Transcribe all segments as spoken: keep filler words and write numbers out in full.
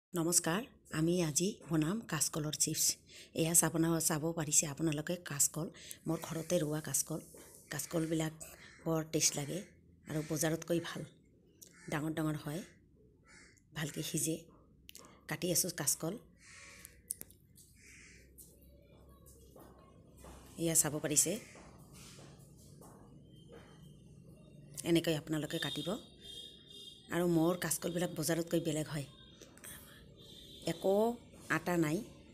নমস্কাৰ, আমি আজি বনাম কাচকলৰ চিপছ। এয়া চাবনা চাব পাৰিছে আপোনালোকে কাচকল, মোৰ ঘৰতে ৰোৱা কাচকল। কাচকলবিলাক বৰ টেষ্ট লাগে আৰু বজাৰতকৈ ভাল, ডাঙৰ ডাঙৰ হয়, ভালকৈ সিজে। কাটি আছোঁ কাচকল। এয়া চাব পাৰিছে, এনেকৈ আপোনালোকে কাটিব। আৰু মোৰ কাচকলবিলাক বজাৰতকৈ বেলেগ হয়, একো আটা নাই।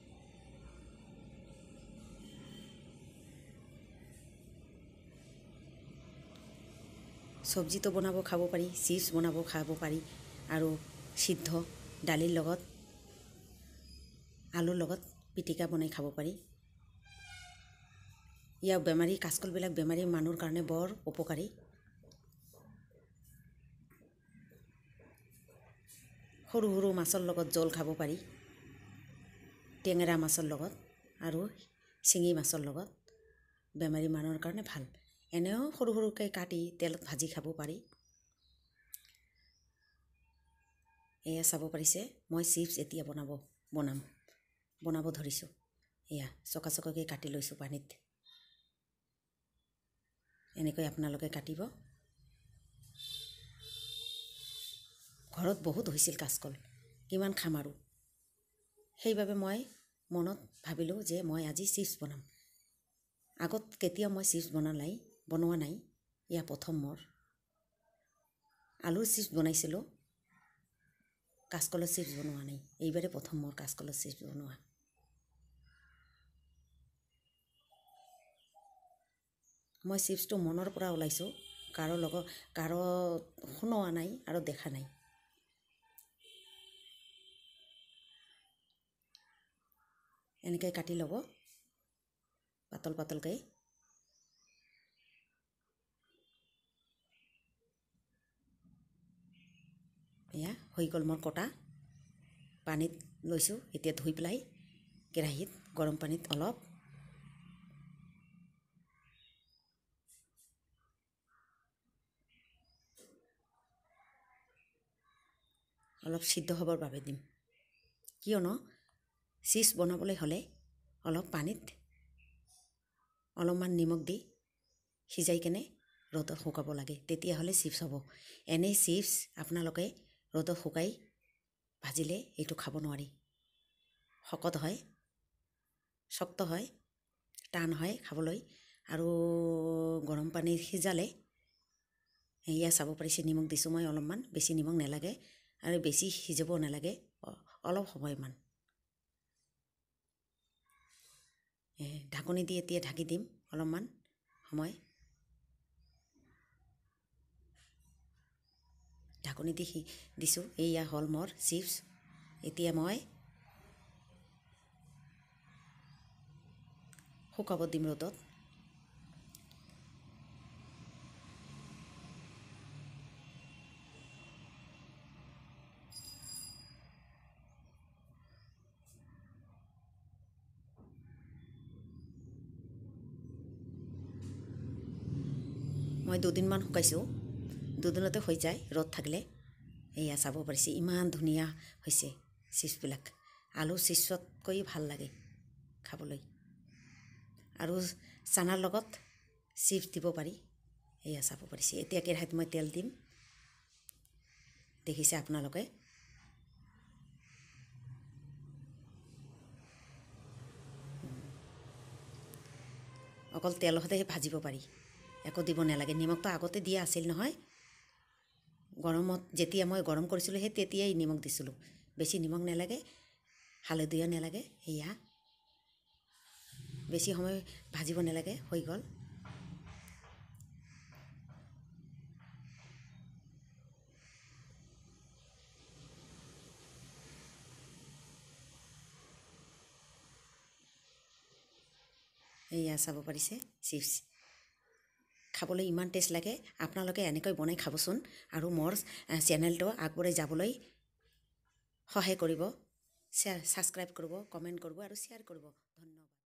চব্জিটো বনাব খাব পাৰি, চিপছ বনাব খাব পাৰি, আৰু সিদ্ধ দালিৰ লগত, আলুৰ লগত পিটিকা বনাই খাব পাৰি। ইয়াৰ বেমাৰী কাচকলবিলাক বেমাৰী মানুহৰ কাৰণে বৰ উপকাৰী। সৰু সৰু মাছৰ লগত জোল খাব পাৰি, টেঙেৰা মাছৰ লগত আৰু শিঙি মাছৰ লগত, বেমাৰী মানুহৰ কাৰণে ভাল। এনেও সৰু সৰুকৈ কাটি তেলত ভাজি খাব পাৰি। এয়া চাব পাৰিছে, মই চিপছ এতিয়া বনাব বনাম বনাব ধৰিছোঁ। এয়া চকা চকাকৈ কাটি লৈছোঁ পানীত। এনেকৈ আপোনালোকে কাটিব। ঘৰত বহুত হৈছিল কাচকল, কিমান খাম আৰু। সেইবাবে মই মনত ভাবিলোঁ যে মই আজি চিপছ বনাম। আগত কেতিয়াও মই চিপছ বনোৱা নাই বনোৱা নাই এয়া প্ৰথম মোৰ। আলুৰ চিপছ বনাইছিলোঁ, কাচকলৰ চিপছ বনোৱা নাই। এইবাৰে প্ৰথম মোৰ কাচকলৰ চিপছ বনোৱা। মই চিপছটো মনৰ পৰা ওলাইছোঁ, কাৰো লগত কাৰো শুনোৱা নাই আৰু দেখা নাই। এনেকৈ কাটি ল'ব পাতল পাতলকৈ। এয়া হৈ গ'ল মোৰ কটা। পানীত লৈছোঁ, এতিয়া ধুই পেলাই কেৰাহীত গৰম পানীত অলপ অলপ সিদ্ধ হ'বৰ বাবে দিম। কিয়নো চিপছ বনাবলৈ হ'লে অলপ পানীত অলপমান নিমখ দি সিজাই কেনে ৰ'দত শুকাব লাগে, তেতিয়াহ'লে চিপছ হ'ব। এনেই চিপছ আপোনালোকে ৰ'দত শুকাই ভাজিলে এইটো খাব নোৱাৰি। শকত হয়, শক্ত হয়, টান হয় খাবলৈ। আৰু গৰম পানী সিজালে, এয়া চাব পাৰিছে, নিমখ দিছোঁ মই অলপমান, বেছি নিমখ নালাগে আৰু বেছি সিজাব নালাগে, অলপ সময়মান। ঢাকনি দি এতিয়া ঢাকি দিম অলপমান সময়। ঢাকনি দি দিছোঁ। এয়া হ'ল মোৰ চিপছ। এতিয়া মই শুকাব দিম ৰ'দত। মই দুদিনমান শুকাইছোঁ, দুদিনতে হৈ যায় ৰ'দ থাকিলে। এয়া চাব পাৰিছে, ইমান ধুনীয়া হৈছে চিপছবিলাক। আলু চিপছতকৈ ভাল লাগে খাবলৈ। আৰু চানাৰ লগত চিপছ দিব পাৰি। এয়া চাব পাৰিছে, এতিয়া কেৰাহীত মই তেল দিম, দেখিছে আপোনালোকে। অকল তেলতে ভাজিব পাৰি, একো দিব নালাগে। নিমখটো আগতে দিয়া আছিল নহয়, গৰমত যেতিয়া মই গৰম কৰিছিলোঁ সেই তেতিয়াই নিমখ দিছিলোঁ। বেছি নিমখ নালাগে, হালধিও নালাগে। এয়া বেছি সময় ভাজিব নালাগে, হৈ গ'ল। এয়া চাব পাৰিছে, চিপছ খাবলৈ ইমান টেষ্ট লাগে। আপোনালোকে এনেকৈ বনাই খাবচোন, আৰু মোৰ চেনেলটো আগবঢ়াই যাবলৈ সহায় কৰিব। শ্বেয়াৰ ছাবস্ক্ৰাইব কৰিব, কমেণ্ট কৰিব আৰু শ্বেয়াৰ কৰিব।